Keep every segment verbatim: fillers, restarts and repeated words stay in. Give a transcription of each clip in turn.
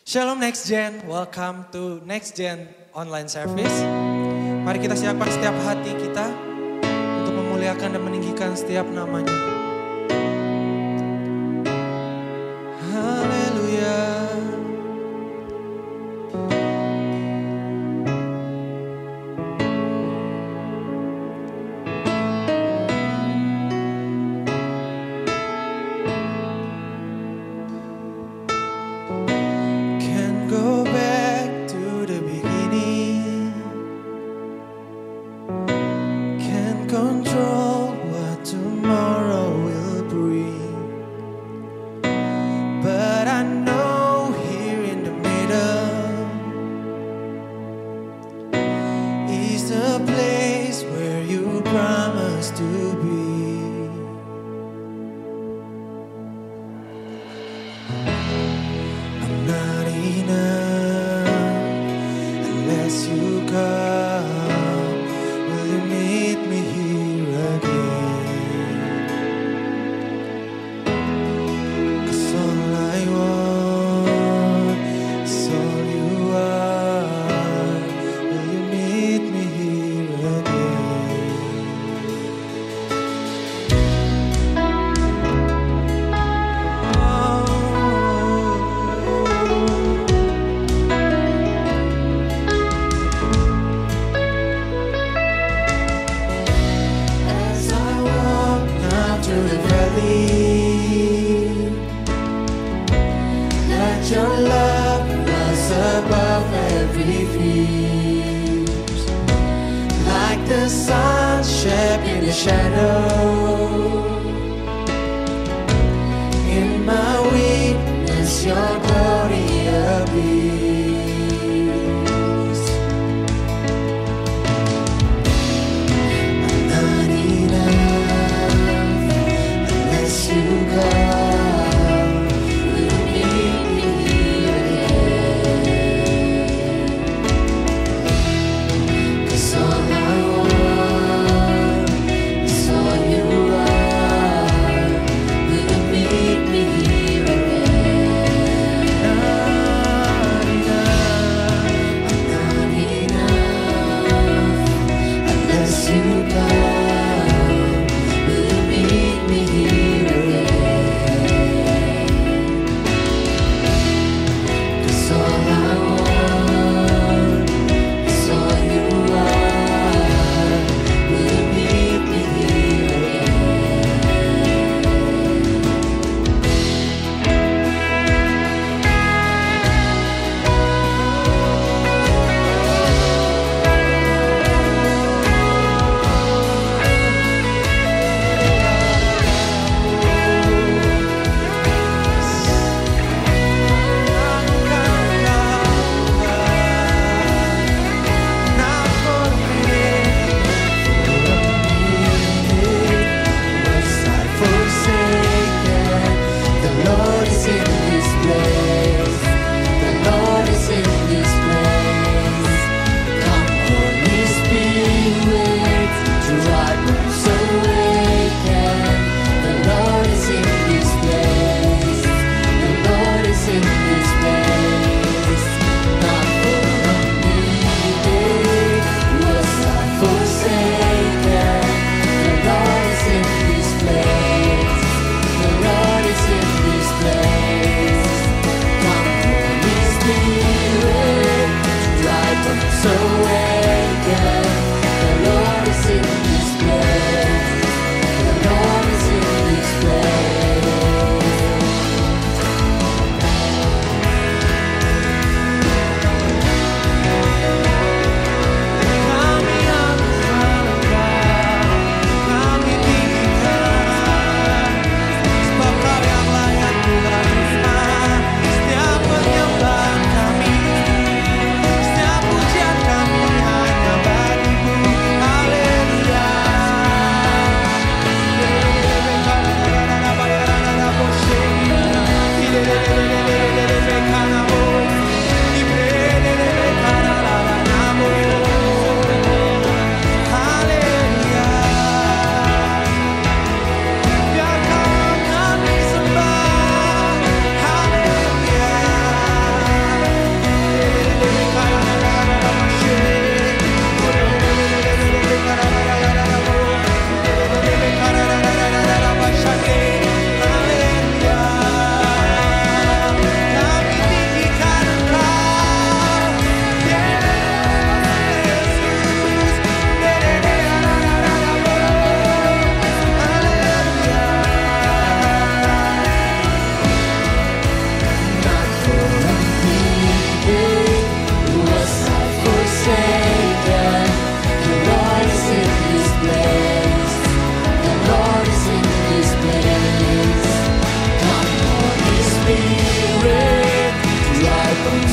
Shalom Next Gen, welcome to Next Gen Online Service. Mari kita siapkan setiap hati kita untuk memuliakan dan meninggikan setiap namanya. Haleluya. All I want is all you are.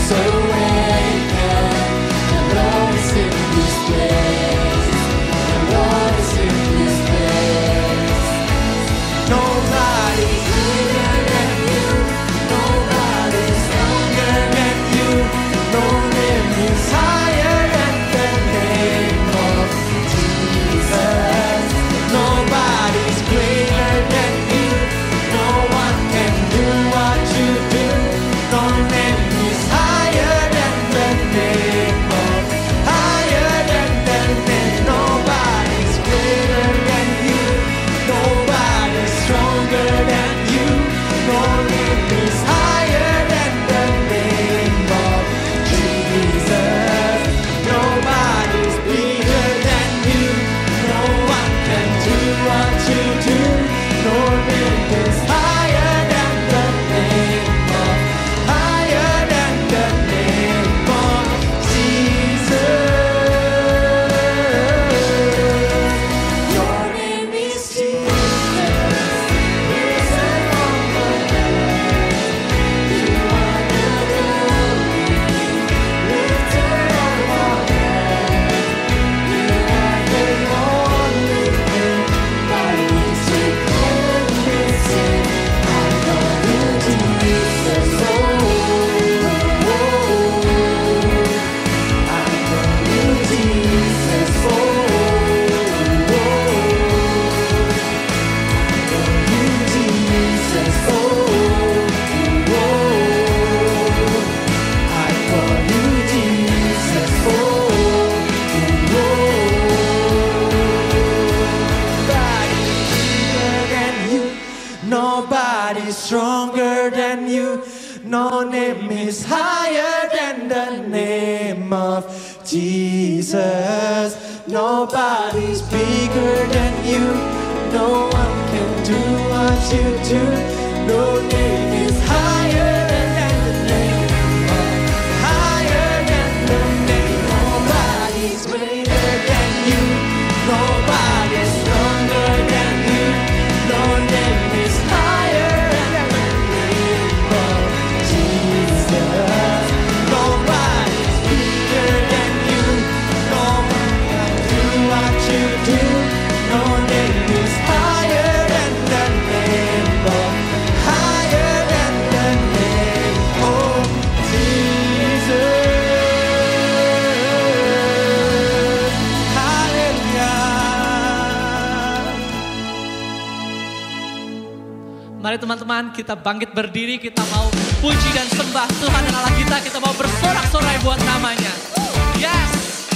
Nobody's stronger than you. No name is higher than the name of Jesus. Nobody's bigger than you. No one can do what you do. No name is higher than the name of, higher than the name. Nobody's greater than you. Nobody's stronger than you. No name is higher than the name of Jesus. Nobody's bigger than you. No one can do what you do. No name is higher than the name of, higher than the name of Jesus. Hallelujah. Mari teman-teman, kita bangkit berdiri, kita mau puji dan sembah Tuhan dan Allah kita, kita mau bersorak-sorai buat namanya. Yes!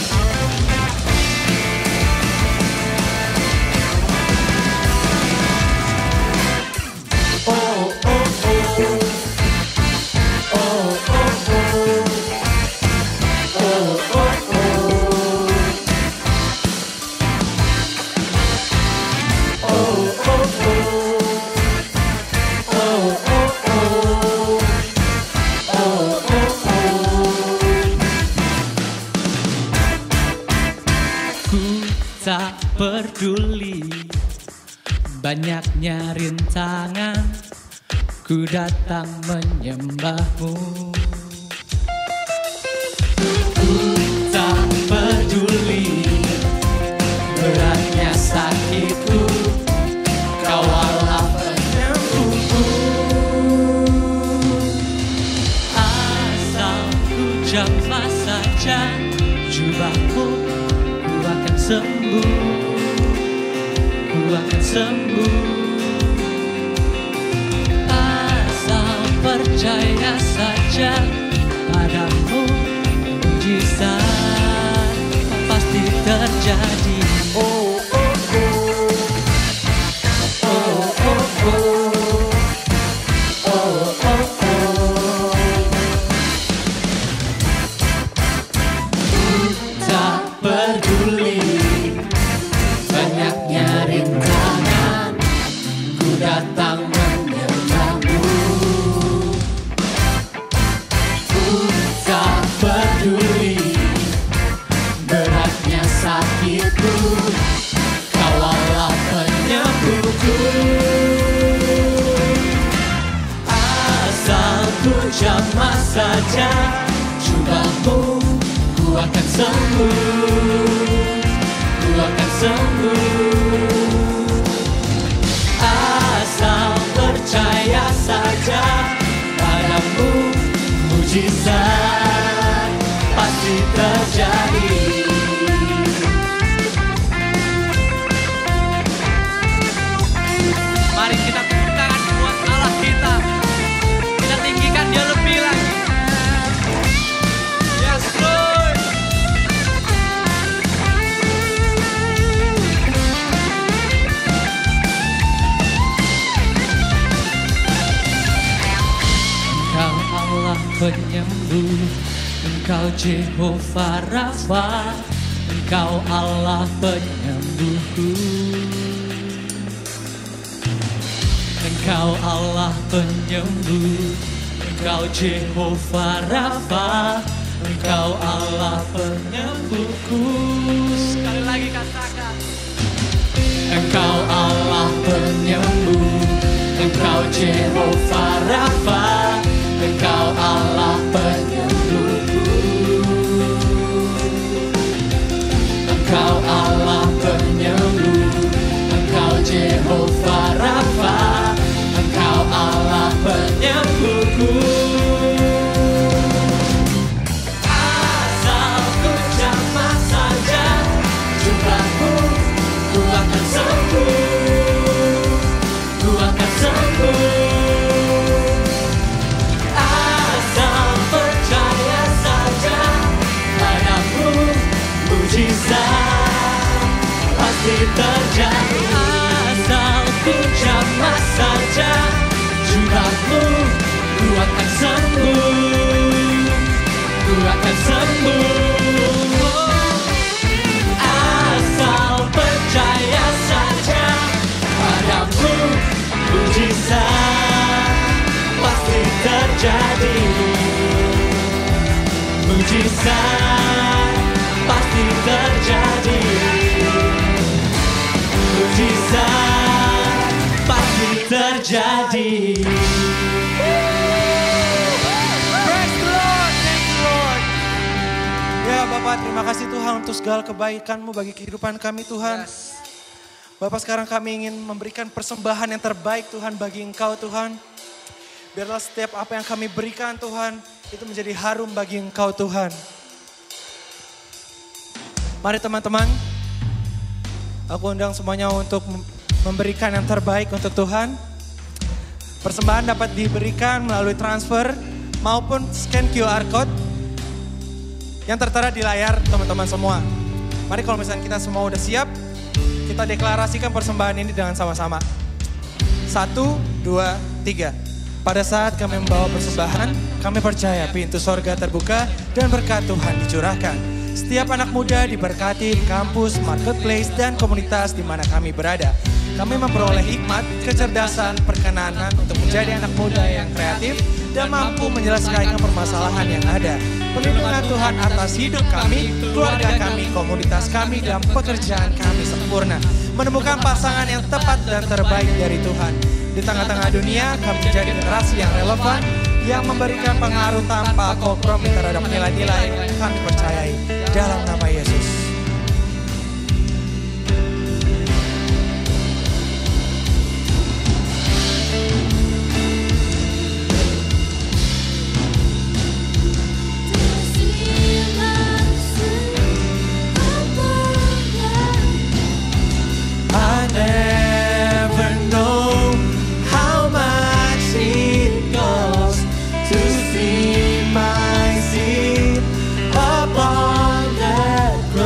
Oh, oh, oh. Oh, oh, oh. Oh, oh, oh. Oh, oh, oh. Ku tak peduli banyaknya rintangan, ku datang menyembahmu. Ku tak peduli beratnya sakitku, Kau Allah penyembuhku. Asal ku jamah saja jubahmu, ku akan sembuh, ku akan sembuh. Asal percaya saja padamu, mujizat pasti terjadi. Oh, oh, oh. Oh, oh, oh. Oh, oh, oh. Tak peduli banyaknya rintangan, ku datang menyembahmu. Ku tak peduli beratnya sakitku, Kau Allah penyembuhku. Asal ku jamah saja sembuh, ku akan sembuh. Asal percaya saja padamu, mujizat pasti terjadi. Mari kita tepuk tangan buat Allah kita. Kita tinggikan Dia lebih lagi. Yes, Lord. Engkau Allah penyembuh, Engkau Jehovah Rafa, Engkau Allah penyembuhku. Engkau Allah penyembuh, Engkau Jehovah Rafa, Engkau Allah penyembuhku. Sekali lagi katakan. Engkau Allah penyembuh, Engkau Jehovah Rafa, Engkau Allah penyembuhku. Engkau Allah penyembuh, Engkau Jehovah Rafa, Engkau Allah penyembuhku. Asal ku jamah saja jumlahmu, ku akan sembuh, ku akan sembuh. Asal percaya saja padamu, mujizat pasti terjadi. Asal ku jamah saja jumlahmu, ku akan sembuh, ku akan sembuh. Asal percaya saja padamu, mujizat pasti terjadi. Mujizat pasti terjadi. Mujizat pasti terjadi. Praise the Lord, thank you Lord. Ya Bapak, terima kasih Tuhan untuk segala kebaikan-Mu bagi kehidupan kami Tuhan. Yes. Bapak, sekarang kami ingin memberikan persembahan yang terbaik Tuhan bagi Engkau Tuhan. Biarlah setiap apa yang kami berikan Tuhan, itu menjadi harum bagi Engkau Tuhan. Mari teman-teman, aku undang semuanya untuk memberikan yang terbaik untuk Tuhan. Persembahan dapat diberikan melalui transfer maupun scan Q R code yang tertera di layar teman-teman semua. Mari kalau misalnya kita semua udah siap, kita deklarasikan persembahan ini dengan sama-sama. Satu, dua, tiga. Pada saat kami membawa persembahan, kami percaya pintu sorga terbuka dan berkat Tuhan dicurahkan. Setiap anak muda diberkati di kampus, marketplace, dan komunitas di mana kami berada. Kami memperoleh hikmat, kecerdasan, perkenanan untuk menjadi anak muda yang kreatif dan mampu menyelesaikan permasalahan yang ada. Perlindungan Tuhan atas hidup kami, keluarga kami, komunitas kami, dan pekerjaan kami sempurna. Menemukan pasangan yang tepat dan terbaik dari Tuhan. Di tengah-tengah dunia, kami menjadi generasi yang relevan, yang memberikan pengaruh tanpa kompromi terhadap nilai-nilai yang kami percayai. Dalam nama Yesus. I never know how much it costs to see my seed upon that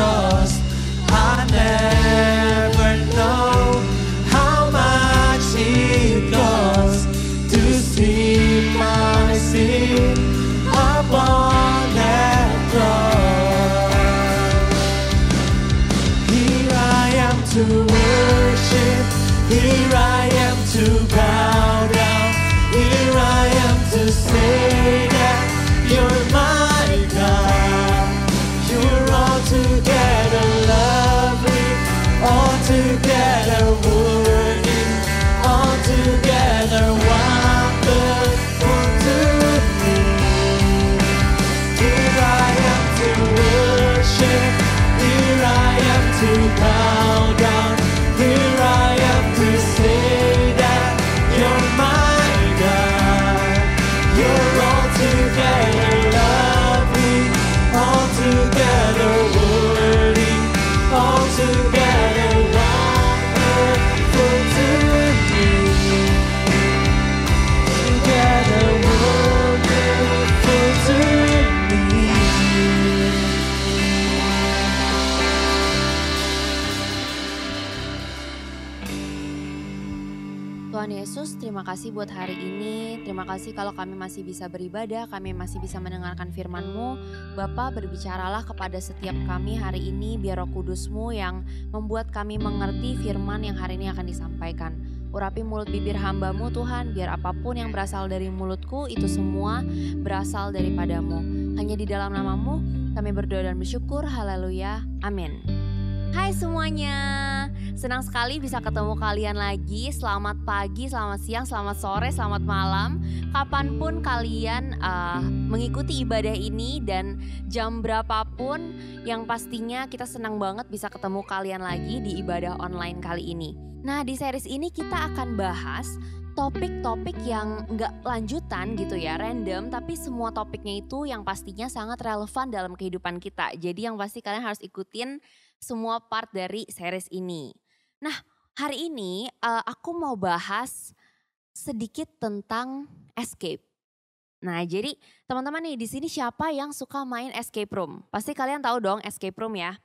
Tuhan Yesus, terima kasih buat hari ini. Terima kasih kalau kami masih bisa beribadah, kami masih bisa mendengarkan firman-Mu. Bapa, berbicaralah kepada setiap kami hari ini, biar Roh Kudus-Mu yang membuat kami mengerti firman yang hari ini akan disampaikan. Urapi mulut bibir hamba-Mu Tuhan, biar apapun yang berasal dari mulutku itu semua berasal daripada-Mu. Hanya di dalam nama-Mu kami berdoa dan bersyukur. Haleluya. Amin. Hai semuanya, senang sekali bisa ketemu kalian lagi. Selamat pagi, selamat siang, selamat sore, selamat malam. Kapanpun kalian uh, mengikuti ibadah ini dan jam berapapun, yang pastinya kita senang banget bisa ketemu kalian lagi di ibadah online kali ini. Nah, di series ini kita akan bahas topik-topik yang nggak lanjutan gitu ya, random, tapi semua topiknya itu yang pastinya sangat relevan dalam kehidupan kita. Jadi yang pasti kalian harus ikutin semua part dari series ini. Nah, hari ini uh, aku mau bahas sedikit tentang escape. Nah, jadi teman-teman nih, di sini siapa yang suka main escape room? Pasti kalian tahu dong escape room ya.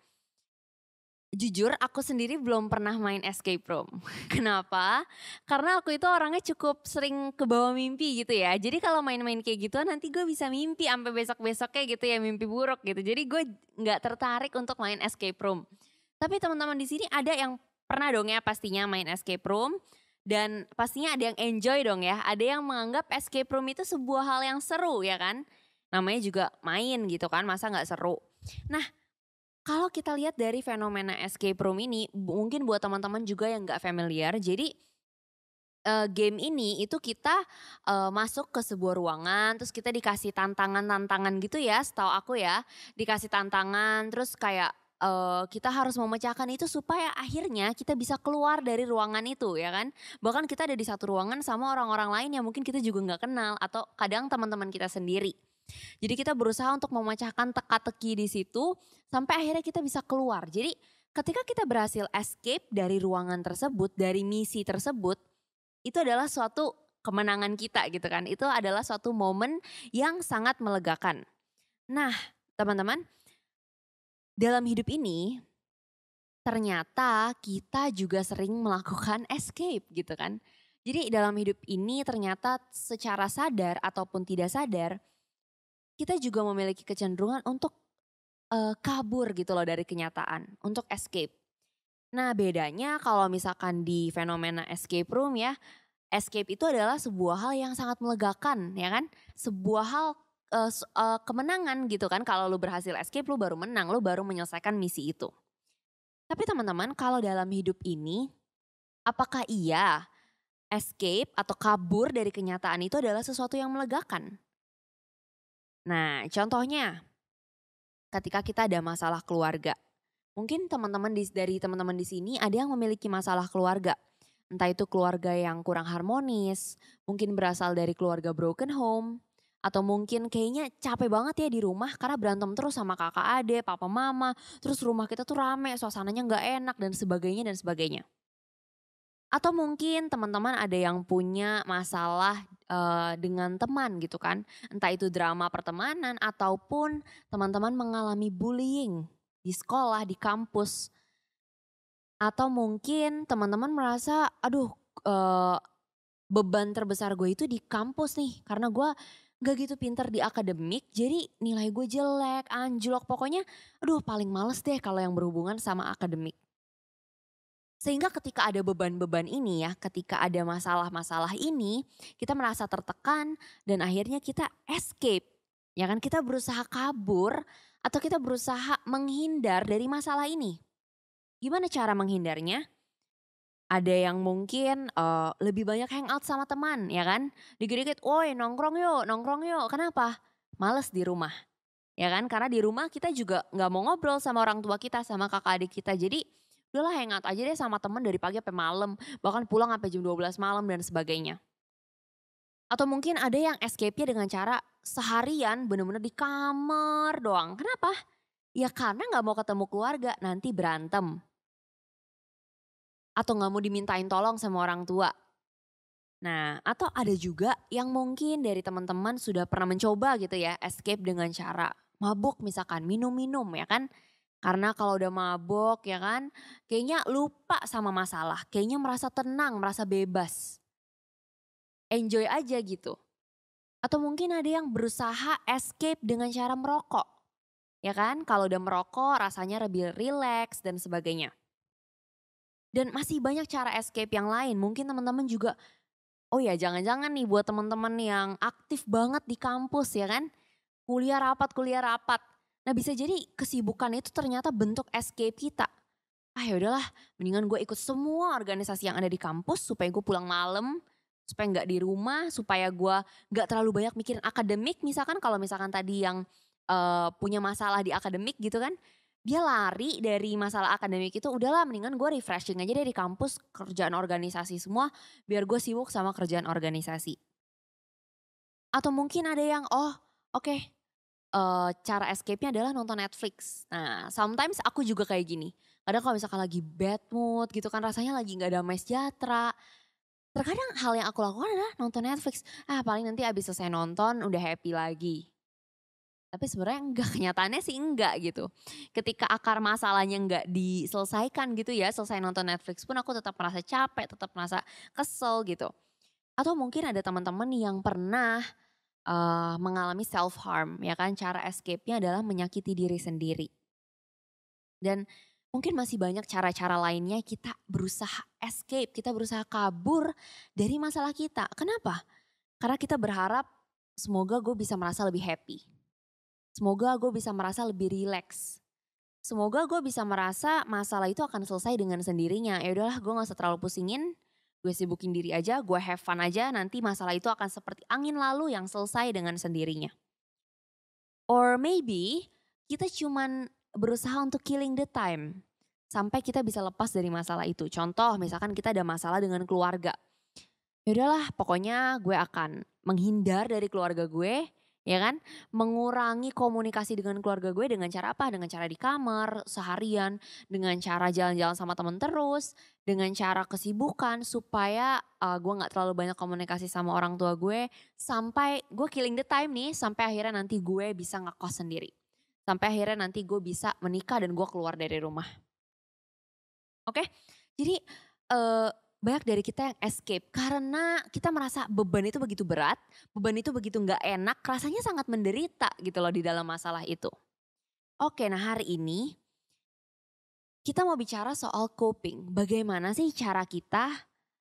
Jujur aku sendiri belum pernah main escape room. Kenapa? Karena aku itu orangnya cukup sering kebawa mimpi gitu ya. Jadi kalau main-main kayak gitu nanti gue bisa mimpi sampai besok-besoknya gitu ya, mimpi buruk gitu. Jadi gue gak tertarik untuk main escape room. Tapi teman-teman di sini ada yang pernah dong ya pastinya main escape room. Dan pastinya ada yang enjoy dong ya. Ada yang menganggap escape room itu sebuah hal yang seru ya kan. Namanya juga main gitu kan, masa gak seru. Nah, kalau kita lihat dari fenomena escape room ini, mungkin buat teman-teman juga yang gak familiar, jadi uh, game ini itu kita uh, masuk ke sebuah ruangan, terus kita dikasih tantangan-tantangan gitu ya, setahu aku ya, dikasih tantangan, terus kayak uh, kita harus memecahkan itu supaya akhirnya kita bisa keluar dari ruangan itu ya kan. Bahkan kita ada di satu ruangan sama orang-orang lain yang mungkin kita juga gak kenal, atau kadang teman-teman kita sendiri. Jadi kita berusaha untuk memecahkan teka-teki di situ sampai akhirnya kita bisa keluar. Jadi ketika kita berhasil escape dari ruangan tersebut, dari misi tersebut, itu adalah suatu kemenangan kita gitu kan. Itu adalah suatu momen yang sangat melegakan. Nah, teman-teman, dalam hidup ini ternyata kita juga sering melakukan escape gitu kan. Jadi dalam hidup ini ternyata secara sadar ataupun tidak sadar, kita juga memiliki kecenderungan untuk uh, kabur gitu loh dari kenyataan, untuk escape. Nah, bedanya kalau misalkan di fenomena escape room ya, escape itu adalah sebuah hal yang sangat melegakan ya kan. Sebuah hal uh, uh, kemenangan gitu kan, kalau lu berhasil escape lu baru menang, lu baru menyelesaikan misi itu. Tapi teman-teman, kalau dalam hidup ini, apakah iya escape atau kabur dari kenyataan itu adalah sesuatu yang melegakan? Nah, contohnya ketika kita ada masalah keluarga. Mungkin teman-teman di, dari teman-teman di sini ada yang memiliki masalah keluarga. Entah itu keluarga yang kurang harmonis, mungkin berasal dari keluarga broken home, atau mungkin kayaknya capek banget ya di rumah karena berantem terus sama kakak adik, papa mama, terus rumah kita tuh rame, suasananya gak enak dan sebagainya dan sebagainya. Atau mungkin teman-teman ada yang punya masalah uh, dengan teman gitu kan. Entah itu drama pertemanan ataupun teman-teman mengalami bullying di sekolah, di kampus. Atau mungkin teman-teman merasa aduh uh, beban terbesar gue itu di kampus nih. Karena gue gak gitu pinter di akademik, jadi nilai gue jelek, anjlok. Pokoknya aduh paling males deh kalau yang berhubungan sama akademik. Sehingga ketika ada beban-beban ini ya, ketika ada masalah-masalah ini, kita merasa tertekan dan akhirnya kita escape. Ya kan, kita berusaha kabur atau kita berusaha menghindar dari masalah ini. Gimana cara menghindarnya? Ada yang mungkin uh, lebih banyak hangout sama teman ya kan. Dikit-dikit, woi nongkrong yuk, nongkrong yuk. Kenapa? Males di rumah. Ya kan, karena di rumah kita juga gak mau ngobrol sama orang tua kita, sama kakak adik kita. Jadi udahlah hangout aja deh sama temen dari pagi sampai malam, bahkan pulang sampai jam dua belas malam dan sebagainya. Atau mungkin ada yang escape-nya dengan cara seharian bener-bener di kamar doang. Kenapa? Ya karena gak mau ketemu keluarga, nanti berantem. Atau gak mau dimintain tolong sama orang tua. Nah, atau ada juga yang mungkin dari teman-teman sudah pernah mencoba gitu ya, escape dengan cara mabuk misalkan, minum-minum ya kan. Karena kalau udah mabok ya kan, kayaknya lupa sama masalah, kayaknya merasa tenang, merasa bebas. enjoy aja gitu. Atau mungkin ada yang berusaha escape dengan cara merokok. Ya kan, kalau udah merokok rasanya lebih rileks dan sebagainya. Dan masih banyak cara escape yang lain. Mungkin teman-teman juga, oh ya jangan-jangan nih buat teman-teman yang aktif banget di kampus ya kan. Kuliah rapat, kuliah rapat. Nah bisa jadi kesibukan itu ternyata bentuk escape kita. Ah ya udahlah, mendingan gue ikut semua organisasi yang ada di kampus supaya gue pulang malam, supaya nggak di rumah, supaya gue nggak terlalu banyak mikirin akademik. Misalkan kalau misalkan tadi yang uh, punya masalah di akademik gitu kan, dia lari dari masalah akademik itu, udahlah mendingan gue refreshing aja dari kampus, kerjaan organisasi semua, biar gue sibuk sama kerjaan organisasi. Atau mungkin ada yang, oh oke, okay, uh, cara escape-nya adalah nonton Netflix. Nah sometimes aku juga kayak gini, kadang kalau misalkan lagi bad mood gitu kan, rasanya lagi gak damai sejahtera, terkadang hal yang aku lakukan adalah nonton Netflix. Ah paling nanti abis selesai nonton udah happy lagi. Tapi sebenarnya enggak, kenyataannya sih enggak gitu. Ketika akar masalahnya enggak diselesaikan gitu ya, selesai nonton Netflix pun aku tetap merasa capek, tetap merasa kesel gitu. Atau mungkin ada teman-teman yang pernah uh, mengalami self harm ya kan, cara escape-nya adalah menyakiti diri sendiri. Dan mungkin masih banyak cara-cara lainnya kita berusaha escape, kita berusaha kabur dari masalah kita. Kenapa? Karena kita berharap semoga gue bisa merasa lebih happy. Semoga gue bisa merasa lebih rileks. Semoga gue bisa merasa masalah itu akan selesai dengan sendirinya. Ya udahlah, gue gak usah terlalu pusingin, gue sibukin diri aja, gue have fun aja, nanti masalah itu akan seperti angin lalu yang selesai dengan sendirinya. Or maybe kita cuman berusaha untuk killing the time sampai kita bisa lepas dari masalah itu. Contoh misalkan kita ada masalah dengan keluarga. Ya udahlah, pokoknya gue akan menghindar dari keluarga gue, ya kan? Mengurangi komunikasi dengan keluarga gue dengan cara apa? Dengan cara di kamar seharian, dengan cara jalan-jalan sama temen terus, dengan cara kesibukan supaya uh, gue gak terlalu banyak komunikasi sama orang tua gue. Sampai gue killing the time nih, sampai akhirnya nanti gue bisa ngekos sendiri. Sampai akhirnya nanti gue bisa menikah dan gue keluar dari rumah. Oke, jadi uh, banyak dari kita yang escape karena kita merasa beban itu begitu berat, beban itu begitu gak enak, rasanya sangat menderita gitu loh di dalam masalah itu. Oke, nah hari ini kita mau bicara soal coping. Bagaimana sih cara kita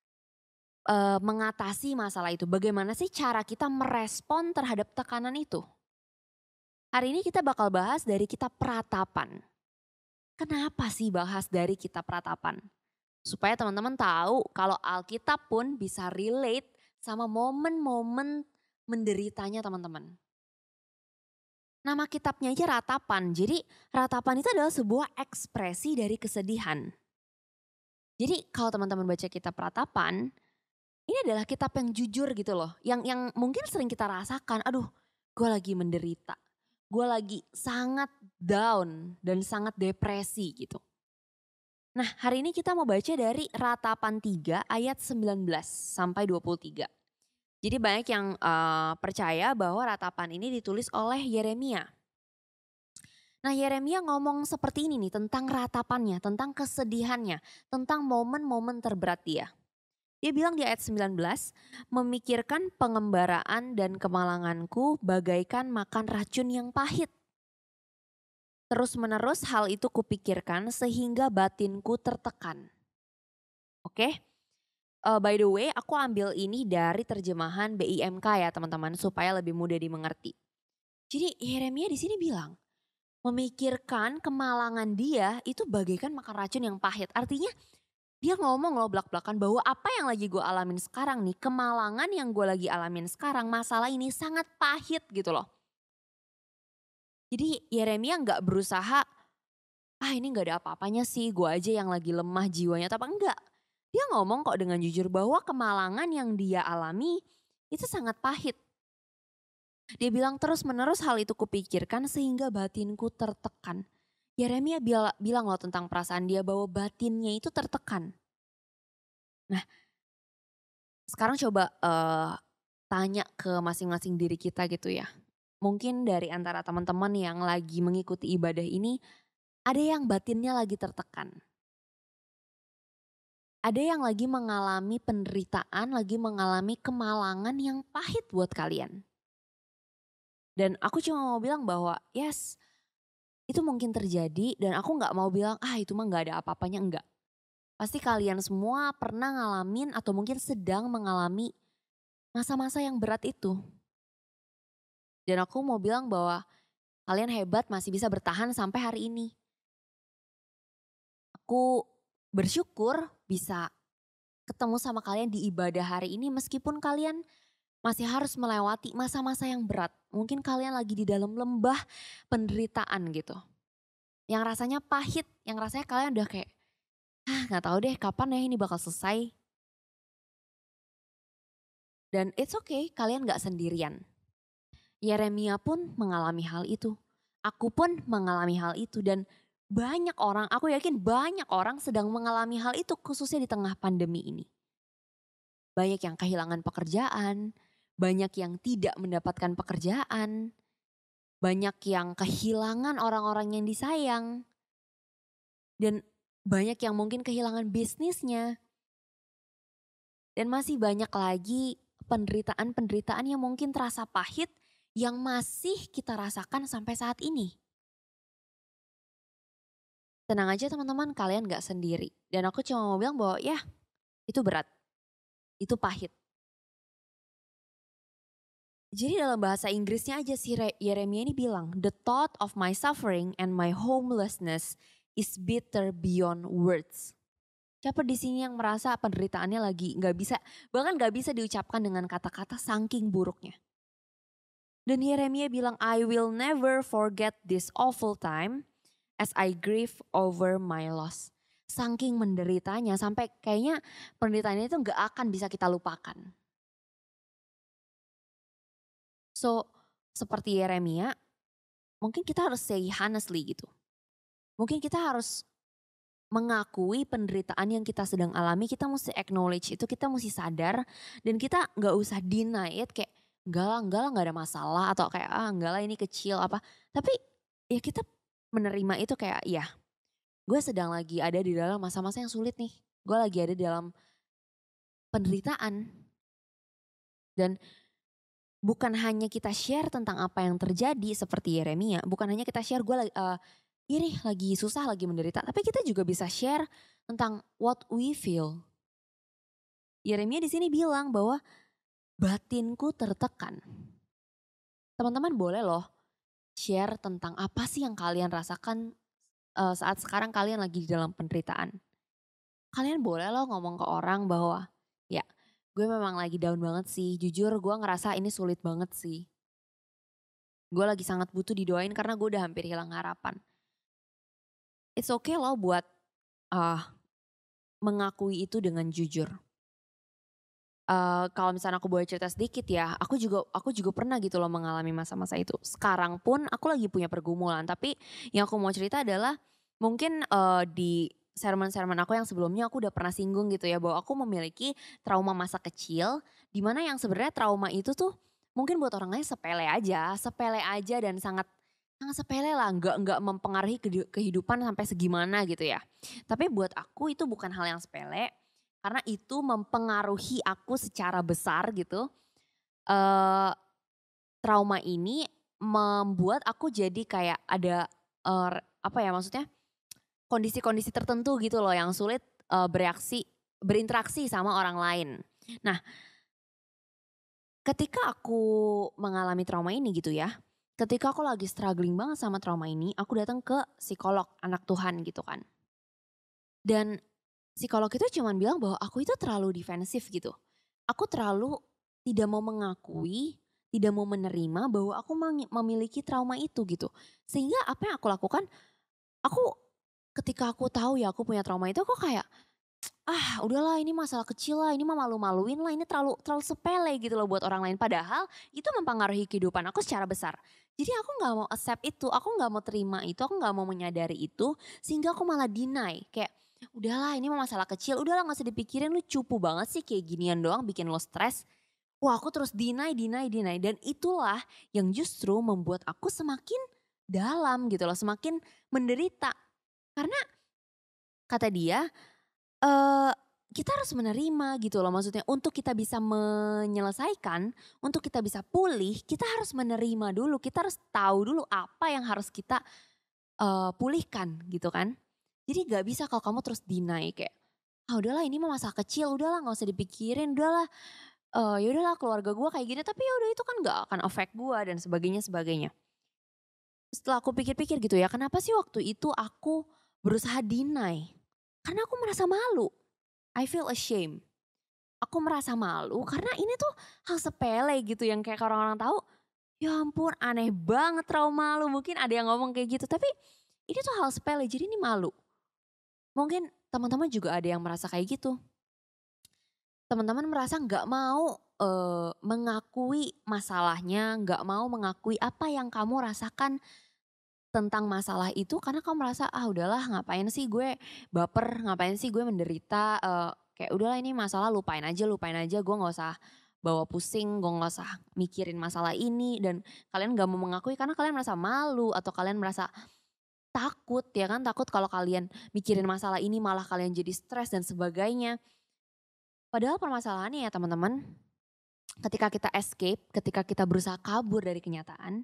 uh, mengatasi masalah itu? Bagaimana sih cara kita merespon terhadap tekanan itu? Hari ini kita bakal bahas dari kitab Peratapan. Kenapa sih bahas dari kitab Peratapan? Supaya teman-teman tahu kalau Alkitab pun bisa relate sama momen-momen menderitanya teman-teman. Nama kitabnya aja Ratapan. Jadi Ratapan itu adalah sebuah ekspresi dari kesedihan. Jadi kalau teman-teman baca kitab Peratapan, ini adalah kitab yang jujur gitu loh. Yang yang mungkin sering kita rasakan, aduh gue lagi menderita. Gue lagi sangat down dan sangat depresi gitu. Nah hari ini kita mau baca dari Ratapan tiga ayat sembilan belas sampai dua puluh tiga. Jadi banyak yang uh, percaya bahwa Ratapan ini ditulis oleh Yeremia. Nah Yeremia ngomong seperti ini nih tentang ratapannya, tentang kesedihannya, tentang momen-momen terberat dia. Dia bilang di ayat sembilan belas, memikirkan pengembaraan dan kemalanganku bagaikan makan racun yang pahit. Terus menerus hal itu kupikirkan sehingga batinku tertekan. Oke, uh, by the way aku ambil ini dari terjemahan B I M K ya teman-teman supaya lebih mudah dimengerti. Jadi Yeremia di sini bilang, memikirkan kemalangan dia itu bagaikan makan racun yang pahit. Artinya dia ngomong loh belak-belakan bahwa apa yang lagi gue alamin sekarang nih, kemalangan yang gue lagi alamin sekarang, masalah ini sangat pahit gitu loh. Jadi Yeremia gak berusaha, ah ini gak ada apa-apanya sih, gue aja yang lagi lemah jiwanya atau apa, enggak. Dia ngomong kok dengan jujur bahwa kemalangan yang dia alami itu sangat pahit. Dia bilang terus menerus hal itu kupikirkan sehingga batinku tertekan. Yeremia bilang loh tentang perasaan dia bahwa batinnya itu tertekan. Nah sekarang coba uh, tanya ke masing-masing diri kita gitu ya. Mungkin dari antara teman-teman yang lagi mengikuti ibadah ini ada yang batinnya lagi tertekan. ada yang lagi mengalami penderitaan, lagi mengalami kemalangan yang pahit buat kalian. Dan aku cuma mau bilang bahwa yes, itu mungkin terjadi dan aku gak mau bilang ah itu mah gak ada apa-apanya, enggak. Pasti kalian semua pernah ngalamin atau mungkin sedang mengalami masa-masa yang berat itu. Dan aku mau bilang bahwa kalian hebat masih bisa bertahan sampai hari ini. Aku bersyukur bisa ketemu sama kalian di ibadah hari ini meskipun kalian masih harus melewati masa-masa yang berat. Mungkin kalian lagi di dalam lembah penderitaan gitu. Yang rasanya pahit, yang rasanya kalian udah kayak, ah gak tahu deh kapan ya ini bakal selesai. Dan it's okay, kalian gak sendirian. Yeremia pun mengalami hal itu. Aku pun mengalami hal itu dan banyak orang, aku yakin banyak orang sedang mengalami hal itu khususnya di tengah pandemi ini. Banyak yang kehilangan pekerjaan, banyak yang tidak mendapatkan pekerjaan, banyak yang kehilangan orang-orang yang disayang, dan banyak yang mungkin kehilangan bisnisnya. Dan masih banyak lagi penderitaan-penderitaan yang mungkin terasa pahit yang masih kita rasakan sampai saat ini. Tenang aja teman-teman, kalian gak sendiri. Dan aku cuma mau bilang bahwa ya itu berat, itu pahit. Jadi dalam bahasa Inggrisnya aja si Yeremia ini bilang, the thought of my suffering and my homelessness is bitter beyond words. Siapa di sini yang merasa penderitaannya lagi gak bisa, bahkan gak bisa diucapkan dengan kata-kata saking buruknya. Dan Yeremia bilang, I will never forget this awful time as I grieve over my loss. Saking menderitanya sampai kayaknya penderitaannya itu gak akan bisa kita lupakan. So seperti Yeremia, mungkin kita harus say honestly gitu. Mungkin kita harus mengakui penderitaan yang kita sedang alami, kita mesti acknowledge itu, kita mesti sadar. Dan kita gak usah deny it kayak enggak lah, enggak lah gak ada masalah. Atau kayak ah enggak lah ini kecil apa. Tapi ya kita menerima itu kayak ya gue sedang lagi ada di dalam masa-masa yang sulit nih. Gue lagi ada di dalam penderitaan. Dan bukan hanya kita share tentang apa yang terjadi seperti Yeremia. Bukan hanya kita share gue lagi, uh, ini lagi susah, lagi menderita. Tapi kita juga bisa share tentang what we feel. Yeremia di sini bilang bahwa batinku tertekan. Teman-teman boleh loh share tentang apa sih yang kalian rasakan uh, saat sekarang kalian lagi di dalam penderitaan. Kalian boleh loh ngomong ke orang bahwa ya gue memang lagi down banget sih. Jujur gue ngerasa ini sulit banget sih. Gue lagi sangat butuh didoain karena gue udah hampir hilang harapan. It's okay loh buat uh, mengakui itu dengan jujur. Uh, kalau misalnya aku boleh cerita sedikit ya, aku juga aku juga pernah gitu loh mengalami masa-masa itu. Sekarang pun aku lagi punya pergumulan, tapi yang aku mau cerita adalah mungkin uh, di sermon-sermon aku yang sebelumnya aku udah pernah singgung gitu ya, bahwa aku memiliki trauma masa kecil, di mana yang sebenarnya trauma itu tuh mungkin buat orang lain sepele aja, sepele aja dan sangat sangat sepele lah, nggak nggak mempengaruhi kehidupan sampai segimana gitu ya. Tapi buat aku itu bukan hal yang sepele. Karena itu mempengaruhi aku secara besar gitu. Uh, trauma ini membuat aku jadi kayak ada uh, apa ya maksudnya kondisi-kondisi tertentu gitu loh yang sulit uh, bereaksi, berinteraksi sama orang lain. Nah, ketika aku mengalami trauma ini gitu ya, ketika aku lagi struggling banget sama trauma ini, aku datang ke psikolog anak Tuhan gitu kan. Dan psikolog itu cuman bilang bahwa aku itu terlalu defensif gitu. Aku terlalu tidak mau mengakui, tidak mau menerima bahwa aku memiliki trauma itu gitu. Sehingga apa yang aku lakukan, aku ketika aku tahu ya aku punya trauma itu, aku kayak ah udahlah ini masalah kecil lah, ini mah malu-maluin lah, ini terlalu terlalu sepele gitu loh buat orang lain. Padahal itu mempengaruhi kehidupan aku secara besar. Jadi aku gak mau accept itu, aku gak mau terima itu, aku gak mau menyadari itu. Sehingga aku malah deny, kayak udahlah ini mah masalah kecil, udahlah gak usah dipikirin, lu cupu banget sih kayak ginian doang bikin lo stres. Wah aku terus deny, deny, deny. Dan itulah yang justru membuat aku semakin dalam gitu loh, semakin menderita. Karena kata dia, uh, kita harus menerima gitu loh, maksudnya untuk kita bisa menyelesaikan, untuk kita bisa pulih, kita harus menerima dulu, kita harus tahu dulu apa yang harus kita uh, pulihkan gitu kan. Jadi gak bisa kalau kamu terus deny kayak, ah udahlah ini mah masa kecil, udahlah gak usah dipikirin, udahlah uh, ya udahlah keluarga gue kayak gini, tapi ya udah itu kan gak akan affect gue dan sebagainya sebagainya. Setelah aku pikir-pikir gitu ya, kenapa sih waktu itu aku berusaha deny? Karena aku merasa malu. I feel ashamed. Aku merasa malu karena ini tuh hal sepele gitu yang kayak orang-orang tahu. Ya ampun aneh banget trauma lu. Mungkin ada yang ngomong kayak gitu. Tapi ini tuh hal sepele jadi ini malu. Mungkin teman-teman juga ada yang merasa kayak gitu. Teman-teman merasa gak mau uh, mengakui masalahnya. Gak mau mengakui apa yang kamu rasakan tentang masalah itu karena kamu merasa ah udahlah ngapain sih gue baper, ngapain sih gue menderita, uh, kayak udahlah ini masalah lupain aja, lupain aja, gue gak usah bawa pusing, gue gak usah mikirin masalah ini dan kalian gak mau mengakui karena kalian merasa malu atau kalian merasa takut ya kan, takut kalau kalian mikirin masalah ini malah kalian jadi stres dan sebagainya. Padahal permasalahannya ya teman-teman, ketika kita escape, ketika kita berusaha kabur dari kenyataan,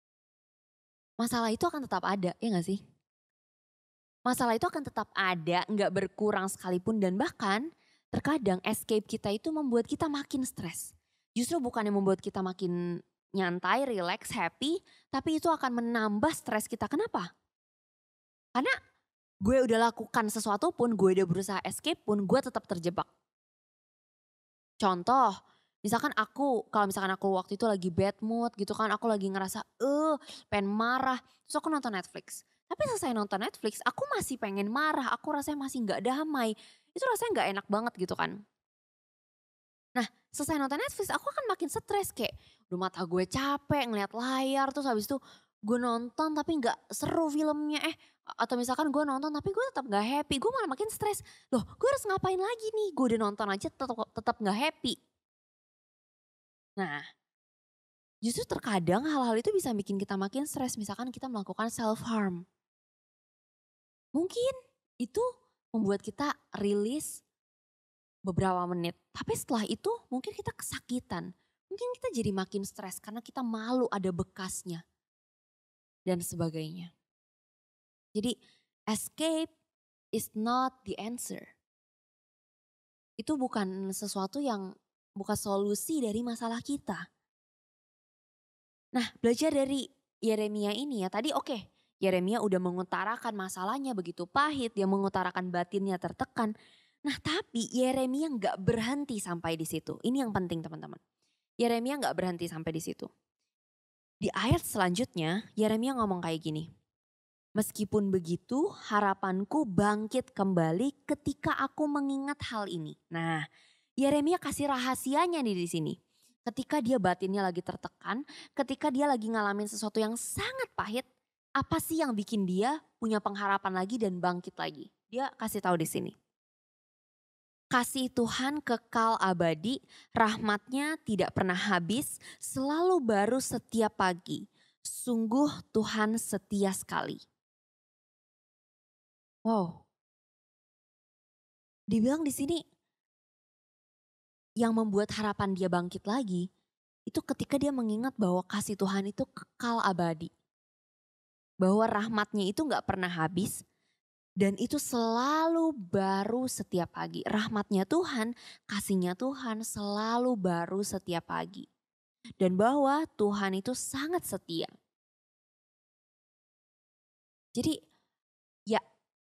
masalah itu akan tetap ada, ya gak sih? Masalah itu akan tetap ada, gak berkurang sekalipun dan bahkan terkadang escape kita itu membuat kita makin stres. Justru bukan yang membuat kita makin nyantai, relax, happy, tapi itu akan menambah stres kita. Kenapa? Karena gue udah lakukan sesuatu pun, gue udah berusaha escape pun, gue tetap terjebak. Contoh, misalkan aku, kalau misalkan aku waktu itu lagi bad mood gitu kan, aku lagi ngerasa eh pengen marah, terus aku nonton Netflix. Tapi selesai nonton Netflix, aku masih pengen marah, aku rasanya masih gak damai. Itu rasanya gak enak banget gitu kan. Nah selesai nonton Netflix, aku akan makin stres kayak, udah mata gue capek ngeliat layar, terus habis itu gue nonton tapi gak seru filmnya, eh atau misalkan gue nonton tapi gue tetap gak happy, gue malah makin stres. Loh gue harus ngapain lagi nih, gue udah nonton aja tetap, tetap gak happy. Nah, justru terkadang hal-hal itu bisa bikin kita makin stres. Misalkan kita melakukan self harm. Mungkin itu membuat kita rilis beberapa menit. Tapi setelah itu mungkin kita kesakitan. Mungkin kita jadi makin stres karena kita malu ada bekasnya. Dan sebagainya. Jadi escape is not the answer. Itu bukan sesuatu yang bukan solusi dari masalah kita. Nah belajar dari Yeremia ini ya, tadi oke okay, Yeremia udah mengutarakan masalahnya begitu pahit, dia mengutarakan batinnya tertekan. Nah tapi Yeremia gak berhenti sampai di situ. Ini yang penting teman-teman. Yeremia gak berhenti sampai di situ. Di ayat selanjutnya Yeremia ngomong kayak gini. Meskipun begitu harapanku bangkit kembali ketika aku mengingat hal ini. Nah Yeremia kasih rahasianya nih di sini. Ketika dia batinnya lagi tertekan, ketika dia lagi ngalamin sesuatu yang sangat pahit, apa sih yang bikin dia punya pengharapan lagi dan bangkit lagi? Dia kasih tahu di sini. Kasih Tuhan kekal abadi, rahmatnya tidak pernah habis, selalu baru setiap pagi. Sungguh Tuhan setia sekali. Wow. Dibilang di sini, yang membuat harapan dia bangkit lagi, itu ketika dia mengingat bahwa kasih Tuhan itu kekal abadi. Bahwa rahmatnya itu gak pernah habis, dan itu selalu baru setiap pagi. Rahmatnya Tuhan, kasihnya Tuhan selalu baru setiap pagi. Dan bahwa Tuhan itu sangat setia. Jadi ya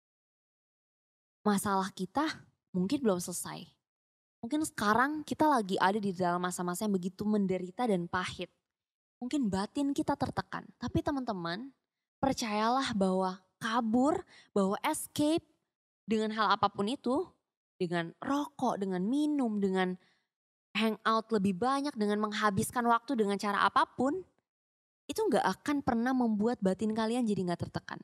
masalah kita mungkin belum selesai. Mungkin sekarang kita lagi ada di dalam masa-masa yang begitu menderita dan pahit. Mungkin batin kita tertekan. Tapi teman-teman percayalah bahwa kabur, bahwa escape dengan hal apapun itu. Dengan rokok, dengan minum, dengan hangout lebih banyak, dengan menghabiskan waktu dengan cara apapun. Itu gak akan pernah membuat batin kalian jadi gak tertekan.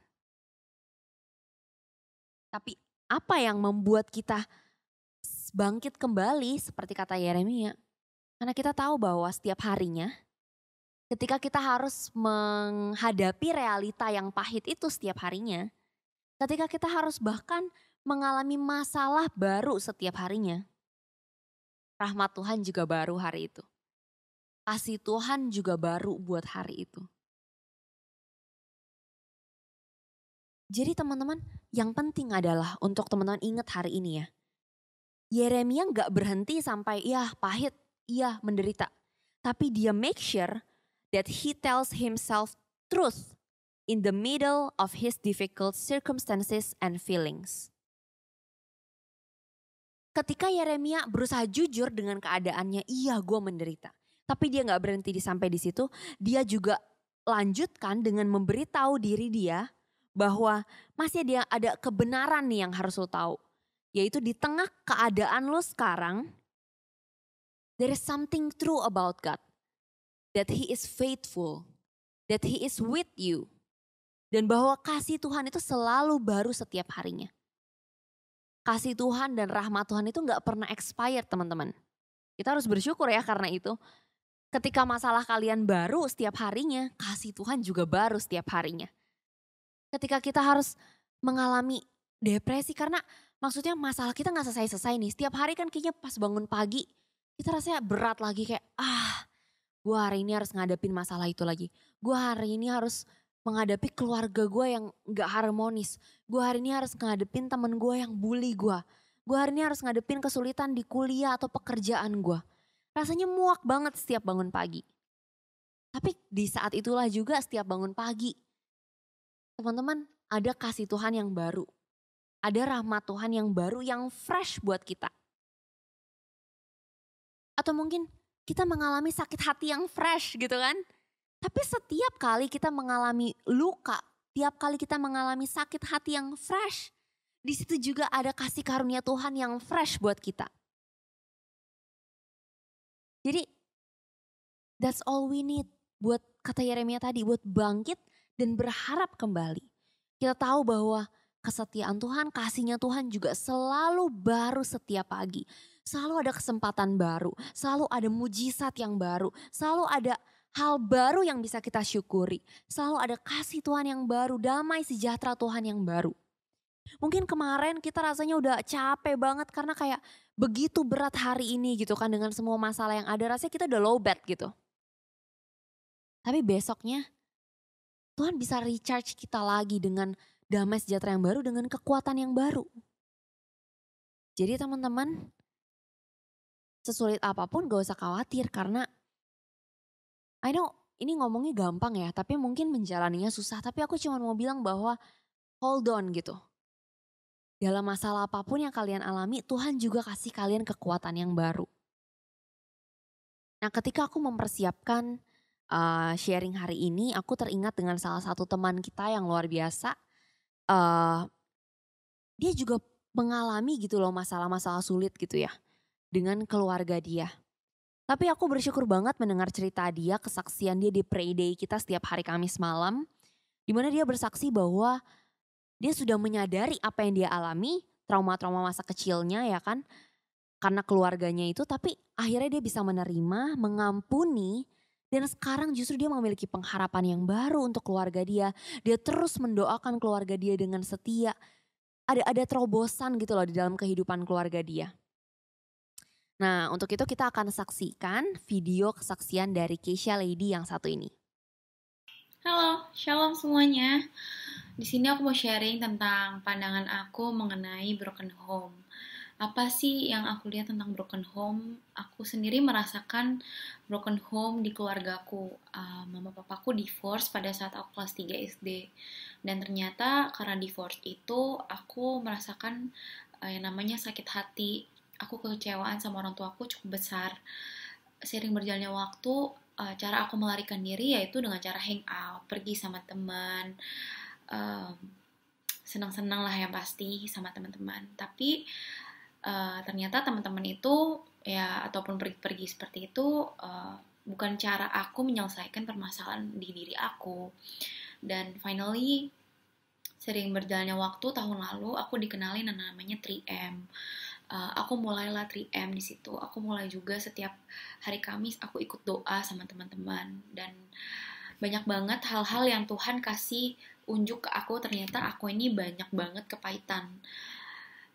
Tapi apa yang membuat kita bangkit kembali seperti kata Yeremia. Karena kita tahu bahwa setiap harinya ketika kita harus menghadapi realita yang pahit itu setiap harinya. Ketika kita harus bahkan mengalami masalah baru setiap harinya, rahmat Tuhan juga baru hari itu. Kasih Tuhan juga baru buat hari itu. Jadi teman-teman, yang penting adalah untuk teman-teman ingat hari ini ya. Yeremia gak berhenti sampai ya pahit, iya menderita. Tapi dia make sure that he tells himself truth in the middle of his difficult circumstances and feelings. Ketika Yeremia berusaha jujur dengan keadaannya, iya gue menderita. Tapi dia gak berhenti di sampai di situ, dia juga lanjutkan dengan memberitahu diri dia bahwa masih ada, ada kebenaran nih yang harus lo tahu. Yaitu di tengah keadaan lo sekarang, there is something true about God. That He is faithful, that He is with you. Dan bahwa kasih Tuhan itu selalu baru setiap harinya. Kasih Tuhan dan rahmat Tuhan itu gak pernah expired teman-teman. Kita harus bersyukur ya karena itu. Ketika masalah kalian baru setiap harinya, kasih Tuhan juga baru setiap harinya. Ketika kita harus mengalami depresi karena maksudnya masalah kita gak selesai-selesai nih. Setiap hari kan kayaknya pas bangun pagi kita rasanya berat lagi kayak ah gue hari ini harus ngadepin masalah itu lagi. Gue hari ini harus menghadapi keluarga gue yang gak harmonis. Gue hari ini harus ngadepin temen gue yang bully gue. Gue hari ini harus ngadepin kesulitan di kuliah atau pekerjaan gue. Rasanya muak banget setiap bangun pagi. Tapi di saat itulah juga setiap bangun pagi. Teman-teman, ada kasih Tuhan yang baru. Ada rahmat Tuhan yang baru, yang fresh buat kita. Atau mungkin kita mengalami sakit hati yang fresh gitu kan. Tapi setiap kali kita mengalami luka, tiap kali kita mengalami sakit hati yang fresh, di situ juga ada kasih karunia Tuhan yang fresh buat kita. Jadi, that's all we need buat kata Yeremia tadi, buat bangkit dan berharap kembali. Kita tahu bahwa kesetiaan Tuhan, kasihnya Tuhan juga selalu baru setiap pagi. Selalu ada kesempatan baru, selalu ada mujizat yang baru, selalu ada hal baru yang bisa kita syukuri. Selalu ada kasih Tuhan yang baru, damai sejahtera Tuhan yang baru. Mungkin kemarin kita rasanya udah capek banget karena kayak begitu berat hari ini gitu kan dengan semua masalah yang ada. Rasanya kita udah low bad gitu. Tapi besoknya Tuhan bisa recharge kita lagi dengan damai sejahtera yang baru, dengan kekuatan yang baru. Jadi teman-teman, sesulit apapun gak usah khawatir karena I know ini ngomongnya gampang ya, tapi mungkin menjalaninya susah. Tapi aku cuma mau bilang bahwa hold on gitu. Dalam masalah apapun yang kalian alami, Tuhan juga kasih kalian kekuatan yang baru. Nah ketika aku mempersiapkan Uh, sharing hari ini, aku teringat dengan salah satu teman kita yang luar biasa. Uh, dia juga mengalami gitu loh masalah-masalah sulit gitu ya dengan keluarga dia. Tapi aku bersyukur banget mendengar cerita dia, kesaksian dia di pray day kita setiap hari Kamis malam. Dimana dia bersaksi bahwa dia sudah menyadari apa yang dia alami, trauma-trauma masa kecilnya ya kan. Karena keluarganya itu, tapi akhirnya dia bisa menerima, mengampuni. Dan sekarang justru dia memiliki pengharapan yang baru untuk keluarga dia. Dia terus mendoakan keluarga dia dengan setia. Ada ada terobosan gitu loh di dalam kehidupan keluarga dia. Nah untuk itu kita akan saksikan video kesaksian dari Keisha Lady yang satu ini. Halo, shalom semuanya. Di sini aku mau sharing tentang pandangan aku mengenai broken home. Apa sih yang aku lihat tentang broken home? Aku sendiri merasakan broken home di keluargaku. Uh, mama papaku divorce pada saat aku kelas tiga S D. Dan ternyata karena divorce itu aku merasakan uh, yang namanya sakit hati. Aku kekecewaan sama orang tuaku cukup besar. Seiring berjalannya waktu, uh, cara aku melarikan diri yaitu dengan cara hangout, pergi sama teman. Uh, senang-senang lah yang pasti sama teman-teman. Tapi Uh, ternyata teman-teman itu ya ataupun pergi-pergi seperti itu uh, bukan cara aku menyelesaikan permasalahan di diri aku. Dan finally sering berjalannya waktu tahun lalu aku dikenalin namanya three M. Uh, aku mulailah three M di situ. Aku mulai juga setiap hari Kamis aku ikut doa sama teman-teman dan banyak banget hal-hal yang Tuhan kasih unjuk ke aku. Ternyata aku ini banyak banget kepahitan.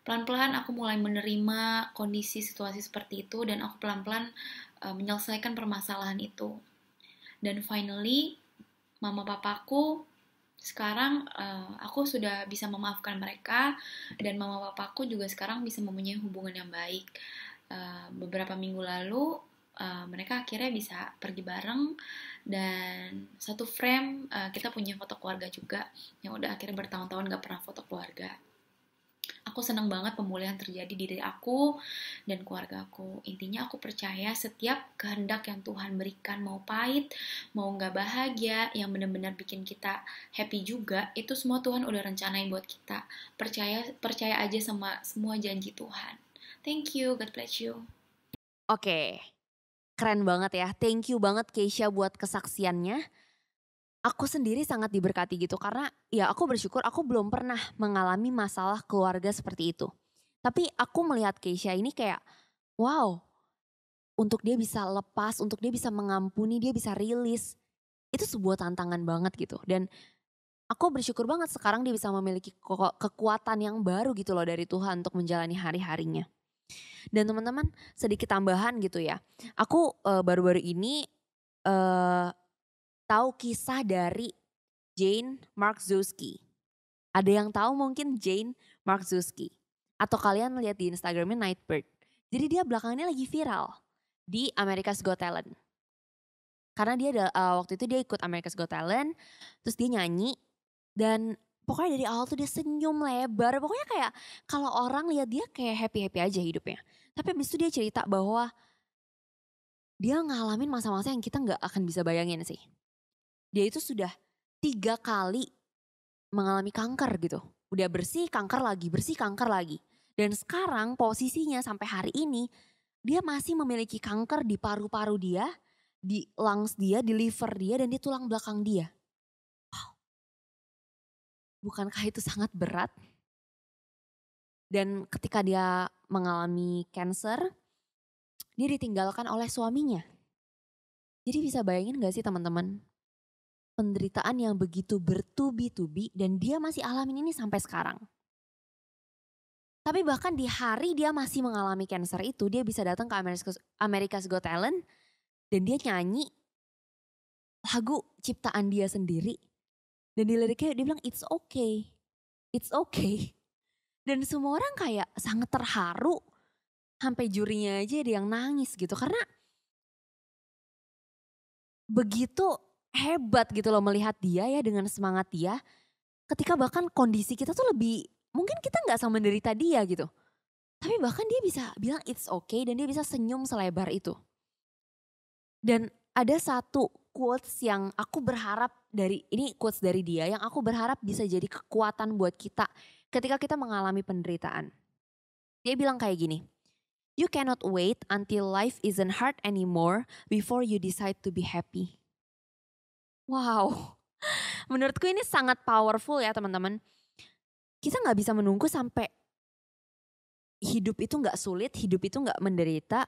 pelan-pelan aku mulai menerima kondisi situasi seperti itu dan aku pelan-pelan uh, menyelesaikan permasalahan itu. Dan finally, mama papaku sekarang uh, aku sudah bisa memaafkan mereka dan mama papaku juga sekarang bisa mempunyai hubungan yang baik. Uh, beberapa minggu lalu uh, mereka akhirnya bisa pergi bareng dan satu frame uh, kita punya foto keluarga juga yang udah akhirnya bertahun-tahun gak pernah foto keluarga. Aku senang banget pemulihan terjadi di diri aku dan keluarga aku. Intinya aku percaya setiap kehendak yang Tuhan berikan, mau pahit, mau gak bahagia, yang benar-benar bikin kita happy juga, itu semua Tuhan udah rencanain buat kita. Percaya percaya aja sama semua janji Tuhan. Thank you, God bless you. Oke, keren banget ya. Thank you banget Keisha buat kesaksiannya. Aku sendiri sangat diberkati gitu karena ya aku bersyukur aku belum pernah mengalami masalah keluarga seperti itu. Tapi aku melihat Keisha ini kayak wow, untuk dia bisa lepas, untuk dia bisa mengampuni, dia bisa rilis. Itu sebuah tantangan banget gitu. Dan aku bersyukur banget sekarang dia bisa memiliki kekuatan yang baru gitu loh dari Tuhan untuk menjalani hari-harinya. Dan teman-teman sedikit tambahan gitu ya. Aku uh, baru-baru ini uh, tahu kisah dari Jane Markowski. Ada yang tahu mungkin Jane Markowski. Atau kalian lihat di Instagramnya Nightbird. Jadi dia belakangan ini lagi viral di America's Got Talent. Karena dia uh, waktu itu dia ikut America's Got Talent. Terus dia nyanyi. Dan pokoknya dari awal tuh dia senyum lebar. Pokoknya kayak kalau orang lihat dia kayak happy-happy aja hidupnya. Tapi abis itu dia cerita bahwa dia ngalamin masa-masa yang kita gak akan bisa bayangin sih. Dia itu sudah tiga kali mengalami kanker gitu. Udah bersih, kanker lagi, bersih, kanker lagi. Dan sekarang posisinya sampai hari ini, dia masih memiliki kanker di paru-paru dia, di lungs dia, di liver dia, dan di tulang belakang dia. Wow. Bukankah itu sangat berat? Dan ketika dia mengalami cancer, dia ditinggalkan oleh suaminya. Jadi bisa bayangin gak sih teman-teman? Penderitaan yang begitu bertubi-tubi dan dia masih alamin ini sampai sekarang. Tapi bahkan di hari dia masih mengalami cancer itu, dia bisa datang ke America's Got Talent dan dia nyanyi lagu ciptaan dia sendiri. Dan di liriknya dia bilang it's okay, it's okay. Dan semua orang kayak sangat terharu, sampai jurinya aja ada yang nangis gitu. Karena begitu hebat gitu loh melihat dia ya dengan semangat dia. Ketika bahkan kondisi kita tuh lebih, mungkin kita gak sama menderita dia gitu. Tapi bahkan dia bisa bilang it's okay dan dia bisa senyum selebar itu. Dan ada satu quotes yang aku berharap dari, ini quotes dari dia yang aku berharap bisa jadi kekuatan buat kita ketika kita mengalami penderitaan. Dia bilang kayak gini, you cannot wait until life isn't hard anymore before you decide to be happy. Wow, menurutku ini sangat powerful ya teman-teman. Kita gak bisa menunggu sampai hidup itu gak sulit, hidup itu gak menderita.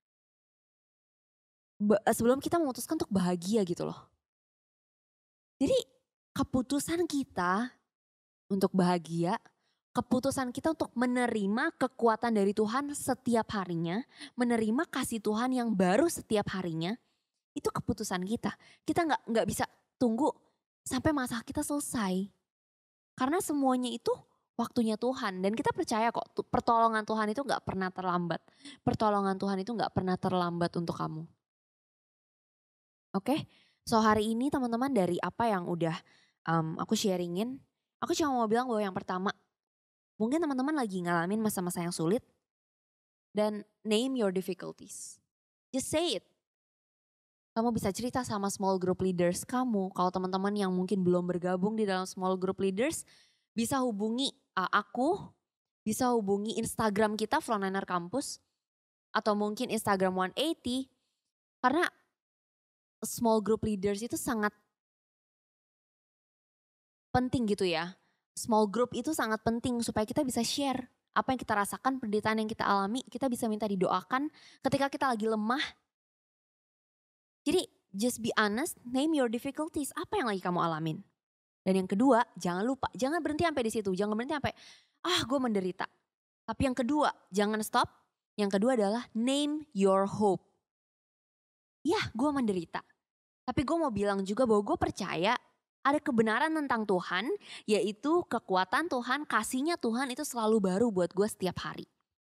Sebelum kita memutuskan untuk bahagia gitu loh. Jadi keputusan kita untuk bahagia, keputusan kita untuk menerima kekuatan dari Tuhan setiap harinya, menerima kasih Tuhan yang baru setiap harinya, itu keputusan kita. Kita gak, gak bisa tunggu sampai masa kita selesai. Karena semuanya itu waktunya Tuhan. Dan kita percaya kok pertolongan Tuhan itu gak pernah terlambat. Pertolongan Tuhan itu gak pernah terlambat untuk kamu. Oke, okay? So hari ini teman-teman dari apa yang udah um, aku sharingin. Aku cuma mau bilang bahwa yang pertama, mungkin teman-teman lagi ngalamin masa-masa yang sulit. Dan name your difficulties. Just say it. Kamu bisa cerita sama small group leaders kamu. Kalau teman-teman yang mungkin belum bergabung di dalam small group leaders, bisa hubungi uh, aku, bisa hubungi Instagram kita Frontliner Campus, atau mungkin Instagram one eighty. Karena small group leaders itu sangat penting gitu ya. Small group itu sangat penting supaya kita bisa share apa yang kita rasakan, penderitaan yang kita alami. Kita bisa minta didoakan ketika kita lagi lemah. Jadi just be honest, name your difficulties. Apa yang lagi kamu alamin? Dan yang kedua, jangan lupa, jangan berhenti sampai di situ. Jangan berhenti sampai, ah gue menderita. Tapi yang kedua, jangan stop. Yang kedua adalah name your hope. Ya, gue menderita. Tapi gue mau bilang juga bahwa gue percaya ada kebenaran tentang Tuhan, yaitu kekuatan Tuhan, kasihnya Tuhan itu selalu baru buat gue setiap hari.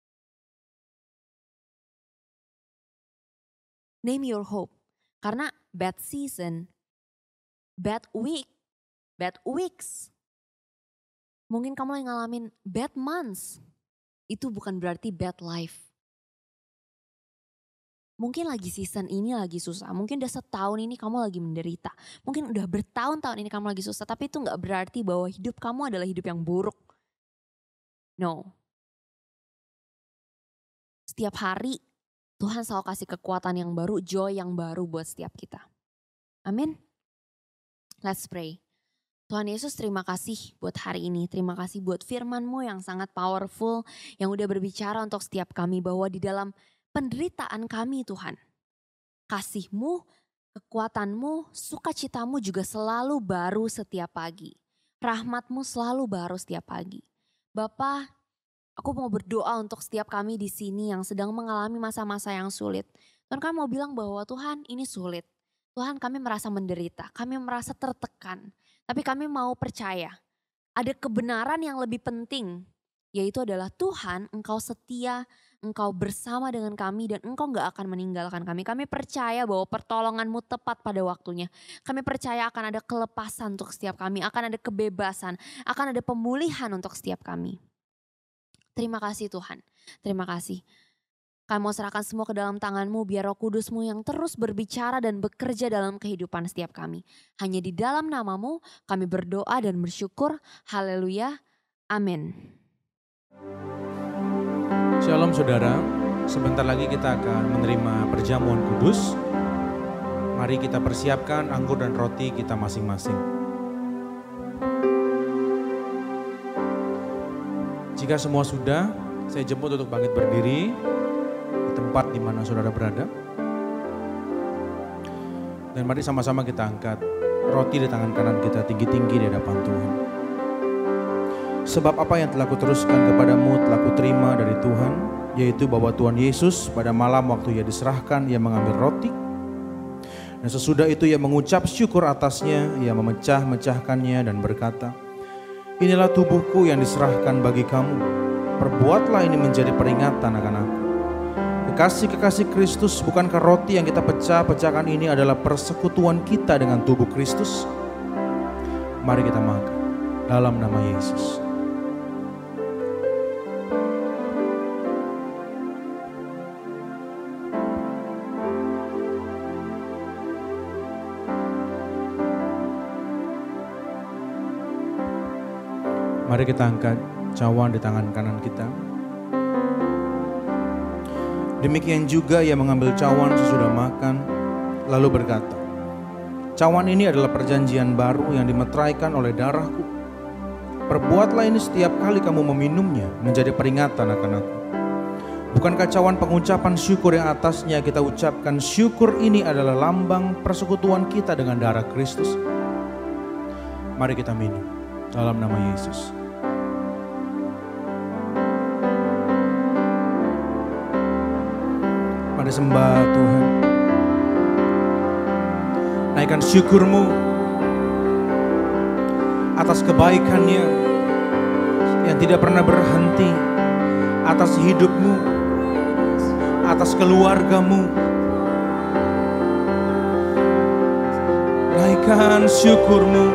Name your hope. Karena bad season, bad week, bad weeks. Mungkin kamu lagi ngalamin bad months. Itu bukan berarti bad life. Mungkin lagi season ini lagi susah. Mungkin udah setahun ini kamu lagi menderita. Mungkin udah bertahun-tahun ini kamu lagi susah. Tapi itu gak berarti bahwa hidup kamu adalah hidup yang buruk. No. Setiap hari Tuhan selalu kasih kekuatan yang baru, joy yang baru buat setiap kita. Amin. Let's pray. Tuhan Yesus, terima kasih buat hari ini. Terima kasih buat firman-Mu yang sangat powerful, yang udah berbicara untuk setiap kami bahwa di dalam penderitaan kami Tuhan, kasih-Mu, kekuatan-Mu, sukacita-Mu juga selalu baru setiap pagi. Rahmat-Mu selalu baru setiap pagi. Bapa, aku mau berdoa untuk setiap kami di sini yang sedang mengalami masa-masa yang sulit. Tuhan, kami mau bilang bahwa Tuhan ini sulit. Tuhan, kami merasa menderita, kami merasa tertekan. Tapi kami mau percaya ada kebenaran yang lebih penting, yaitu adalah Tuhan, Engkau setia, Engkau bersama dengan kami dan Engkau gak akan meninggalkan kami. Kami percaya bahwa pertolongan-Mu tepat pada waktunya. Kami percaya akan ada kelepasan untuk setiap kami, akan ada kebebasan, akan ada pemulihan untuk setiap kami. Terima kasih Tuhan, terima kasih. Kami mau serahkan semua ke dalam tangan-Mu, biar Roh Kudus-Mu yang terus berbicara dan bekerja dalam kehidupan setiap kami. Hanya di dalam nama-Mu kami berdoa dan bersyukur. Haleluya, amin. Shalom saudara, sebentar lagi kita akan menerima perjamuan kudus. Mari kita persiapkan anggur dan roti kita masing-masing. Jika semua sudah, saya jemput untuk bangkit berdiri di tempat di mana saudara berada. Dan mari sama-sama kita angkat roti di tangan kanan kita tinggi-tinggi di hadapan Tuhan. Sebab apa yang telah kuteruskan kepadamu telah kuterima dari Tuhan, yaitu bahwa Tuhan Yesus pada malam waktu ia diserahkan, ia mengambil roti. Dan sesudah itu ia mengucap syukur atasnya, ia memecah-mecahkannya dan berkata, inilah tubuhku yang diserahkan bagi kamu. Perbuatlah ini menjadi peringatan akan aku. Kekasih-kekasih Kristus, bukankah roti yang kita pecah-pecahkan ini adalah persekutuan kita dengan tubuh Kristus? Mari kita makan dalam nama Yesus. Mari kita angkat cawan di tangan kanan kita. Demikian juga ia mengambil cawan sesudah makan, lalu berkata, cawan ini adalah perjanjian baru yang dimeteraikan oleh darahku. Perbuatlah ini setiap kali kamu meminumnya menjadi peringatan akan aku. Bukankah cawan pengucapan syukur yang atasnya kita ucapkan syukur ini adalah lambang persekutuan kita dengan darah Kristus? Mari kita minum dalam nama Yesus. Mari sembah Tuhan. Naikkan syukurmu atas kebaikannya yang tidak pernah berhenti, atas hidupmu, atas keluargamu. Naikkan syukurmu.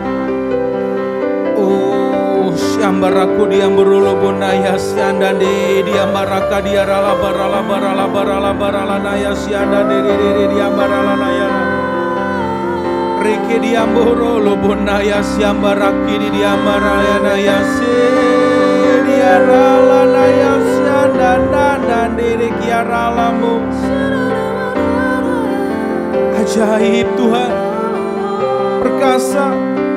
Oh, syambaraku diamburulo bonaya siandandi diambaraka diarala barala barala barala barala naya siandandi diri diambarala naya. Riki diamburulo bonaya siambaraki diambarala naya si diarala naya siandandi diri kiaralamu. Ajaib Tuhan, perkasa.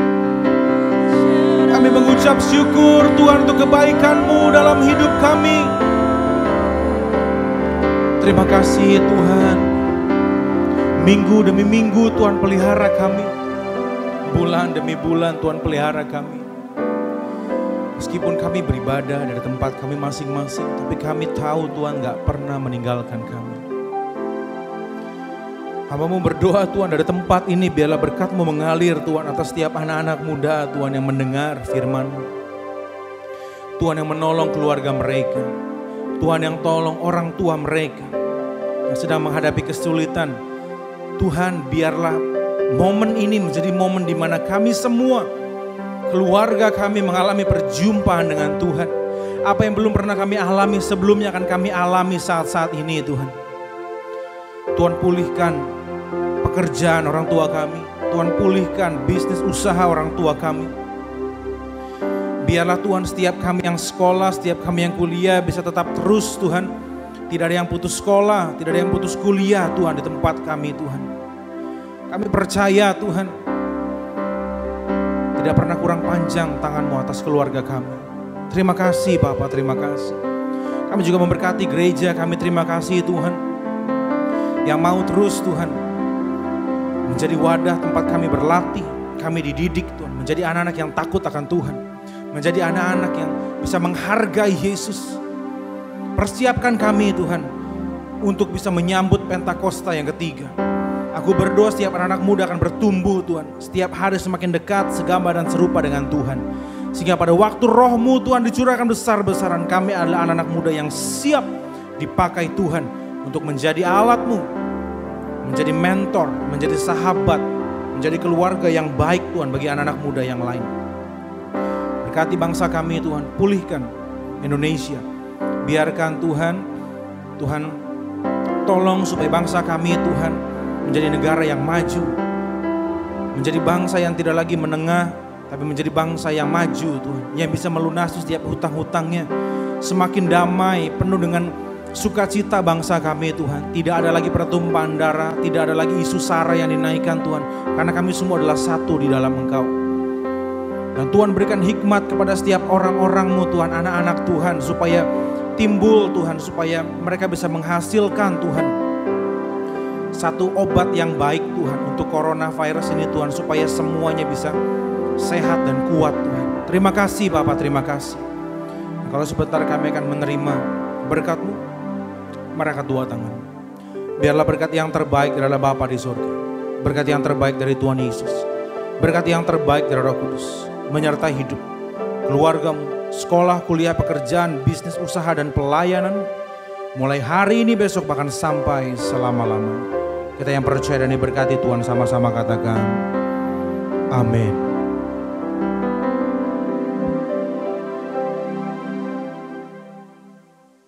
Kami mengucap syukur Tuhan untuk kebaikan-Mu dalam hidup kami. Terima kasih Tuhan. Minggu demi minggu Tuhan pelihara kami. Bulan demi bulan Tuhan pelihara kami. Meskipun kami beribadah dari tempat kami masing-masing, tapi kami tahu Tuhan gak pernah meninggalkan kami. Hamba-Mu berdoa Tuhan dari tempat ini biarlah berkat-Mu mengalir Tuhan atas setiap anak-anak muda Tuhan yang mendengar firman-Mu. Tuhan yang menolong keluarga mereka. Tuhan yang tolong orang tua mereka yang sedang menghadapi kesulitan. Tuhan biarlah momen ini menjadi momen di mana kami semua, keluarga kami mengalami perjumpaan dengan Tuhan. Apa yang belum pernah kami alami sebelumnya akan kami alami saat-saat ini Tuhan. Tuhan pulihkan pekerjaan orang tua kami. Tuhan pulihkan bisnis usaha orang tua kami. Biarlah Tuhan setiap kami yang sekolah, setiap kami yang kuliah bisa tetap terus Tuhan. Tidak ada yang putus sekolah, tidak ada yang putus kuliah Tuhan di tempat kami Tuhan. Kami percaya Tuhan, tidak pernah kurang panjang tangan-Mu atas keluarga kami. Terima kasih Bapa, terima kasih. Kami juga memberkati gereja kami, terima kasih Tuhan. Yang mau terus Tuhan menjadi wadah tempat kami berlatih, kami dididik Tuhan. Menjadi anak-anak yang takut akan Tuhan. Menjadi anak-anak yang bisa menghargai Yesus. Persiapkan kami Tuhan untuk bisa menyambut Pentakosta yang ketiga. Aku berdoa setiap anak-anak muda akan bertumbuh Tuhan. Setiap hari semakin dekat segambar dan serupa dengan Tuhan. Sehingga pada waktu Roh-Mu Tuhan dicurahkan besar-besaran, kami adalah anak-anak muda yang siap dipakai Tuhan untuk menjadi alat-Mu. Menjadi mentor, menjadi sahabat, menjadi keluarga yang baik Tuhan bagi anak-anak muda yang lain. Berkati bangsa kami Tuhan, pulihkan Indonesia. Biarkan Tuhan, Tuhan tolong supaya bangsa kami Tuhan menjadi negara yang maju. Menjadi bangsa yang tidak lagi menengah, tapi menjadi bangsa yang maju Tuhan. Yang bisa melunasi setiap hutang-hutangnya. Semakin damai, penuh dengan sukacita bangsa kami Tuhan. Tidak ada lagi pertumpahan darah, tidak ada lagi isu sara yang dinaikkan Tuhan. Karena kami semua adalah satu di dalam Engkau. Dan Tuhan berikan hikmat kepada setiap orang-orang-Mu Tuhan, anak-anak Tuhan. Supaya timbul Tuhan, supaya mereka bisa menghasilkan Tuhan satu obat yang baik Tuhan untuk coronavirus ini Tuhan, supaya semuanya bisa sehat dan kuat Tuhan. Terima kasih Bapak, terima kasih. Kalau sebentar kami akan menerima berkat-Mu, mereka dua tangan. Biarlah berkat yang terbaik adalah Bapa di surga, berkat yang terbaik dari Tuhan Yesus, berkat yang terbaik dari Roh Kudus menyertai hidup keluarga-Mu, sekolah, kuliah, pekerjaan, bisnis, usaha, dan pelayanan. Mulai hari ini, besok, bahkan sampai selama-lamanya. Kita yang percaya dan diberkati Tuhan sama-sama katakan amin.